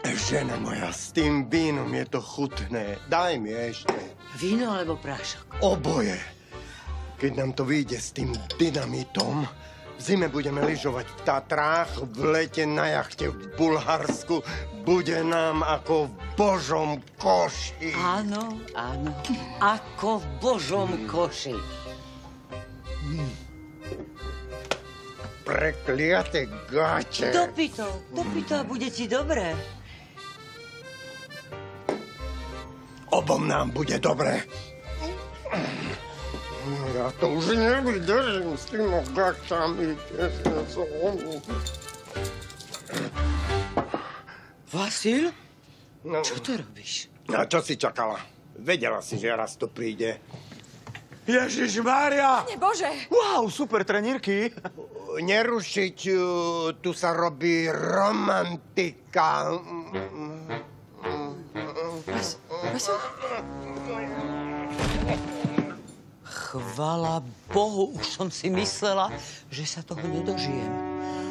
Žena moja, s tým vínom je to chutné. Daj mi ešte. Víno alebo prášok? Oboje. Keď nám to vyjde s tým dynamitom, v zime budeme lyžovať v Tatrách, v lete na jachte v Bulharsku. Bude nám ako v Božom koši. Áno, áno. Ako v Božom koši. Prekliate gače. Dopij to a bude ti dobré. Obom nám bude dobre. Ja to už nevydržím s tými gačami. Vasil? No, Čo to robíš? a čo si čakala? Vedela si, že raz to príde. Ježišmária! Pane Bože! Wow, super trenírky. Nerušiť, tu sa robí romantika. Vasil? Chvala Bohu, už som si myslela, že sa toho nedožijem.